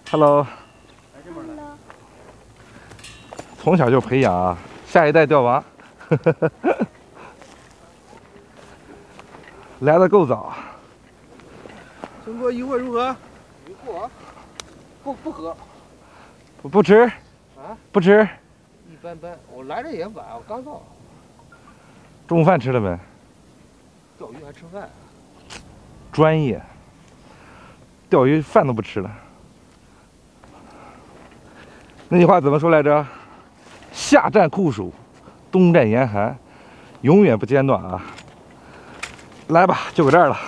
Hello。从小就培养啊，下一代钓王。来的够早。 孙哥，渔获如何？渔获不喝。 不吃。 啊？ 不吃。 一般般。我来的也晚，我刚到。 中午饭吃了没？ 钓鱼还吃饭？ 专业。钓鱼饭都不吃了。那句话怎么说来着？夏战酷暑，冬战严寒，永远不间断啊！来吧，就搁这儿了。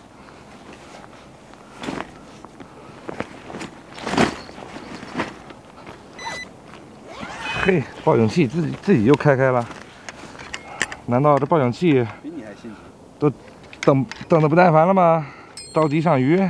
嘿，报警器自己又开了，难道这报警器比你还辛苦？ 都等得不耐烦了吗？着急上鱼。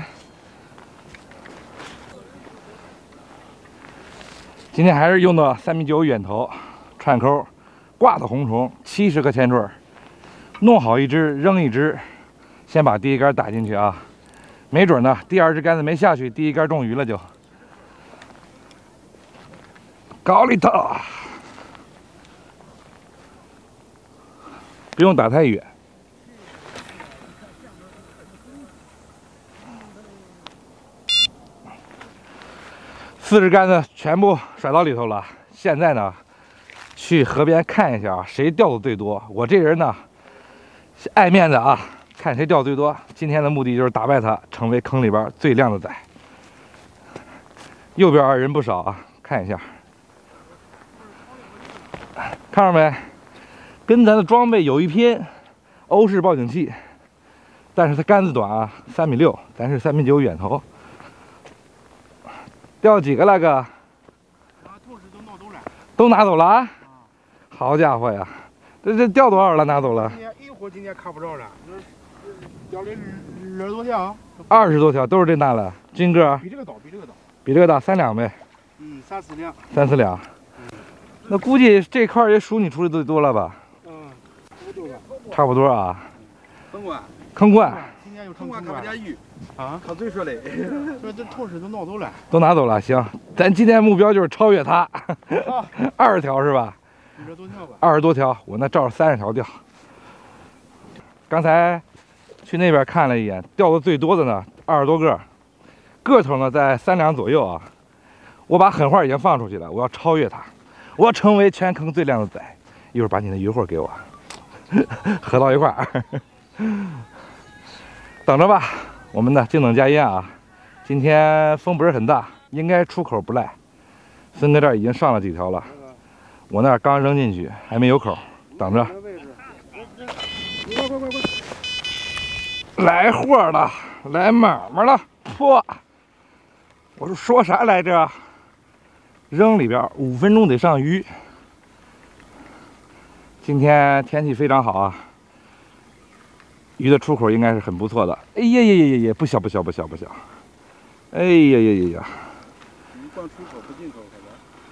今天还是用的3.9米远投串钩，挂的红虫，70颗铅坠，弄好一只扔一只，先把第一竿打进去啊，没准呢，第二只竿子没下去，第一竿中鱼了就。高里头，不用打太远。4只竿子全部甩到里头了。现在呢，去河边看一下谁钓的最多。我这人呢，爱面子啊，看谁钓最多。今天的目的就是打败他，成为坑里边最靓的仔。右边人不少啊，看一下，看着没？跟咱的装备有一拼，欧式报警器，但是它杆子短啊，3.6米，咱是3.9米远投。钓几个了哥？ 同事都拿走了。 都拿走了啊？好家伙呀！这钓多少了？拿走了？ 今天看不着了，钓了20多条。 20多条都是这大了，金哥。 比这个大，比这个大。 比这个大3两呗。 3、4两。 3、4两。那估计这块也属你出的最多了吧？差不多啊。坑冠。 今天有坑冠看不见鱼啊？ 他嘴说的。 说这同事都拿走了。 都拿走了，行，咱今天目标就是超越他。20条是吧 ？20多条吧。 20多条，我那照着30条钓。刚才去那边看了一眼，钓的最多的呢20多个，个头呢在3两左右啊。我把狠话已经放出去了，我要超越他，我要成为全坑最靓的仔。一会儿把你的鱼货给我，合到一块儿。等着吧，我们的静等佳音啊！今天风不是很大，应该出口不赖。孙哥这儿已经上了几条了，我那儿刚扔进去，还没有口，等着。来货了，来买卖了，嚯！我说啥来着？扔里边5分钟得上鱼。今天天气非常好啊。鱼的出口应该是很不错的。哎呀呀呀呀，不小不小不小不小。哎呀呀呀呀！ 鱼光出口不进口，可能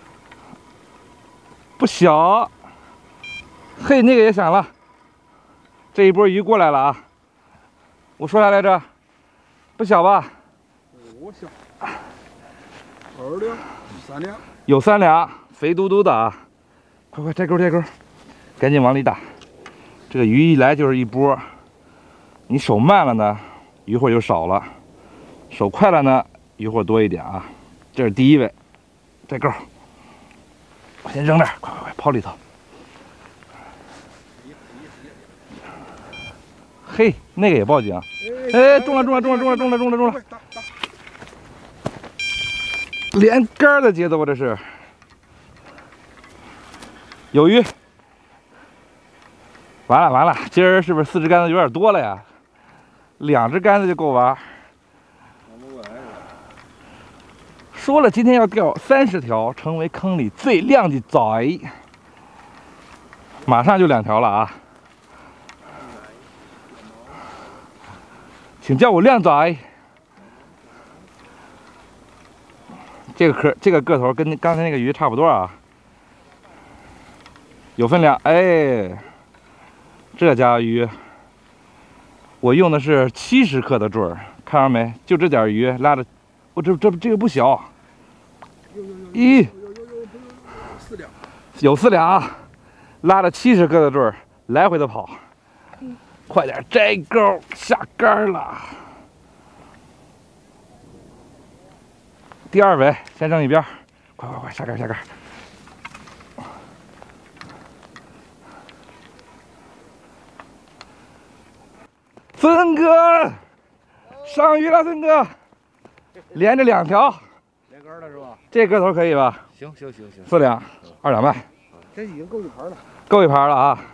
不小。嘿，那个也响了。这一波鱼过来了啊！我说啥来着？不小吧？ 我小。2两、3两。 有3两，肥嘟嘟的啊！快摘钩摘钩，赶紧往里打。这个鱼一来就是一波。你手慢了呢，鱼货就少了；手快了呢，鱼货多一点啊。这是第一位，摘钩，我先扔这儿，快抛里头。嘿，那个也报警！哎，中了！连杆的节奏啊，这是。有鱼！完了，今儿是不是4只竿子有点多了呀？2只竿子就够玩。说了，今天要钓30条，成为坑里最靓的仔。马上就2条了啊！请叫我靓仔。这个个头跟刚才那个鱼差不多啊，有分量。哎，这家鱼，我用的是70克的坠儿，看着没？就这点鱼拉着，我这个不小， 咦， 4两， 有4两啊，拉着70个的坠儿来回的跑，快点摘钩下杆了。第2尾先扔一边，快下杆下杆。孙哥，上鱼了，孙哥，连着2条， 连杆了是吧？ 这个头可以吧行， ？4两，2两半， 这已经够一盘了。 够一盘了啊！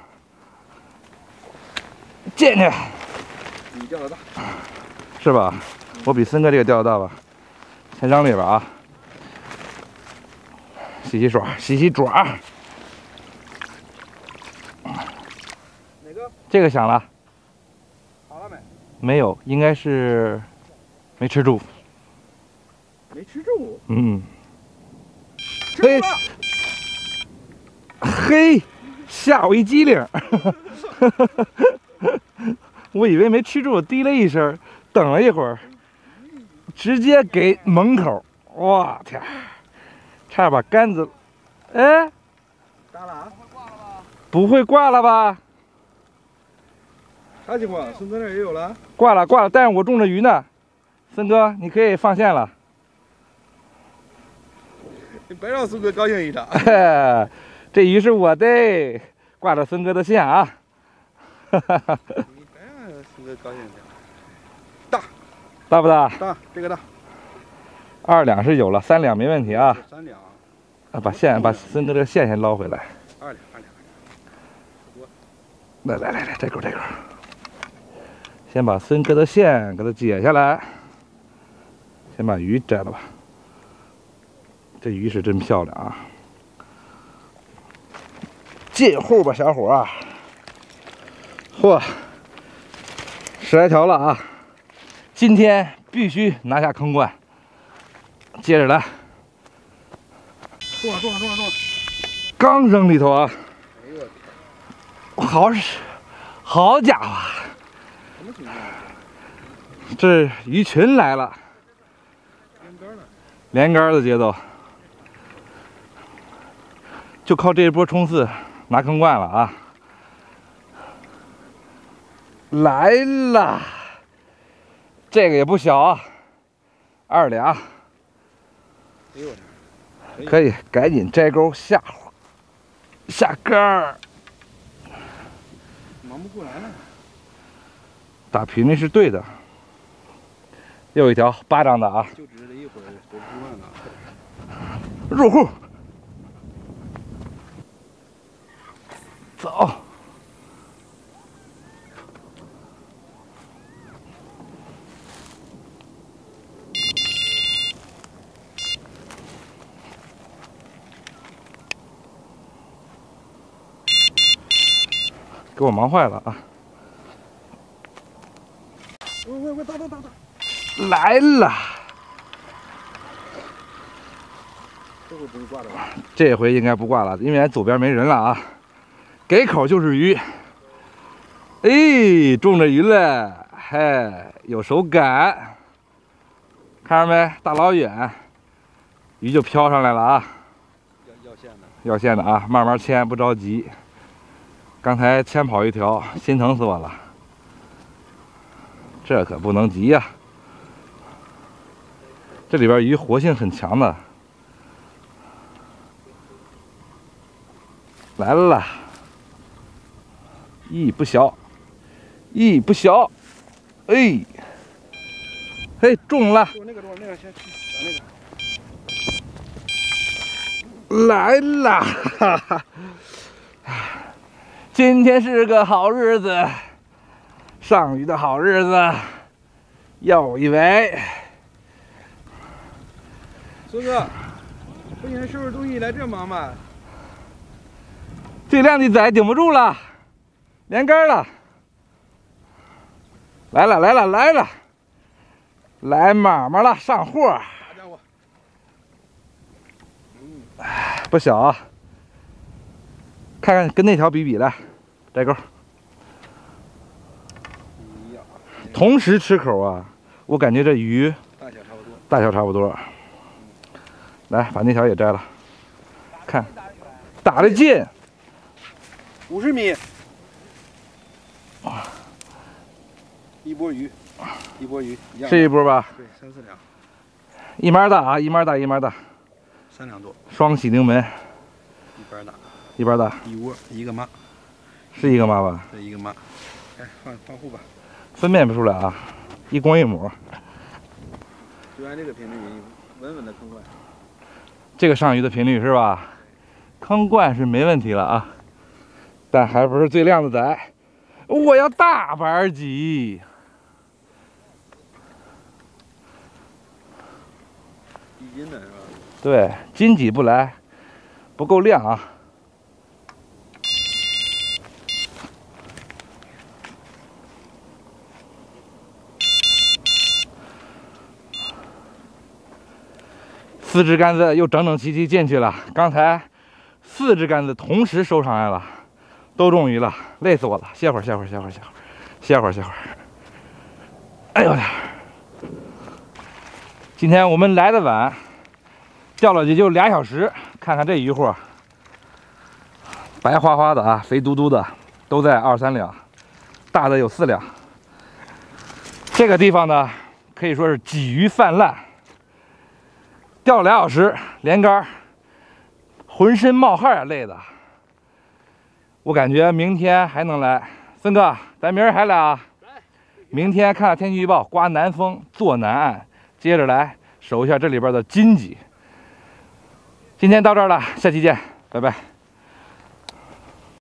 进去， 你钓的大， 是吧？我比孙哥这个钓的大吧？先扔里边啊，洗洗爪，洗洗爪。 哪个？ 这个响了好了没？ 没有？应该是没吃住。 没吃住。 嗯， 吃住了。 嘿，吓我一激灵！我以为没吃住，滴了一声，等了一会儿，直接给门口，哇天，差点把杆子，哎， 大了啊？ 不会挂了吧？ 啥情况？孙哥那儿也有了？ 挂了，但是我中着鱼呢。森哥，你可以放线了。 你别让孙哥高兴一场。 这鱼是我的，挂着森哥的线啊。 你别让孙哥高兴一场。 大不大？ 大，这个大。 2两是有了，3两没问题啊。 3两。 啊，把森哥这个线先捞回来。 2两。 来，这钩。先把森哥的线给它解下来，先把鱼摘了吧。这鱼是真漂亮啊！进户吧，小伙儿！嚯，10来条了啊！今天必须拿下坑冠。接着来， 中了！ 刚扔里头啊！ 哎呦， 好家伙！ 什么情况？ 这鱼群来了，连杆的节奏，就靠这一波冲刺拿坑冠了啊！来了，这个也不小啊，2两， 哎呦， 可以赶紧摘钩下杆儿。 忙不过来了。 打频率是对的。又一条巴掌的啊！ 就指着一会儿回不慢了。 入户，走。给我忙坏了啊！ 喂，打！ 来了， 这回不会挂的吧？ 这回应该不挂了，因为左边没人了啊！给口就是鱼，哎，中着鱼了，嗨，有手感，看着没？大老远，鱼就飘上来了啊！要线的啊，慢慢牵，不着急。刚才牵跑一条，心疼死我了。这可不能急呀！这里边鱼活性很强的。来了，不小，哎，嘿，中了！ 那个先去打来了，哈哈！今天是个好日子，上鱼的好日子，又一尾。 孙哥，不行，收拾东西来这忙吧？ 这靓的仔顶不住了，连杆了。来了，来妈妈了，上货。 好家伙， 不小啊！看看跟那条比，来，摘钩。同时吃口啊，我感觉这鱼大小差不多。 大小差不多。 来，把那条也摘了，看，打得近 ，50米。一波鱼，一波鱼，一样是一波吧？ 对，3、4两， 一码大啊，一码大，一码大。 3两多， 双喜临门， 一边大， 一边大， 一窝一个妈， 是一个妈吧？ 这一个妈。哎，换护吧。 分辨不出来啊，一公一母。 就按这个频率，稳稳的坑灌。 这个上鱼的频率是吧？坑灌是没问题了啊，但还不是最靓的仔。我要大板鲫。 1斤的是吧？ 对，金鲫不来，不够亮啊。4只杆子又整整齐齐进去了。刚才4只杆子同时收上来了，都中鱼了，累死我了！歇会儿，歇会儿，歇会儿，歇会儿，歇会儿，歇会儿。哎呦我天！今天我们来的晚。 钓了也就2小时，看看这渔获，白花花的啊，肥嘟嘟的，都在2、3两，大的有4两。这个地方呢，可以说是鲫鱼泛滥，钓了2小时，连杆，浑身冒汗啊，累的。我感觉明天还能来，森哥，咱明儿还来啊？明天看看天气预报，刮南风，坐南岸，接着来守一下这里边的金鲫。 今天到这儿了，下期见，拜拜。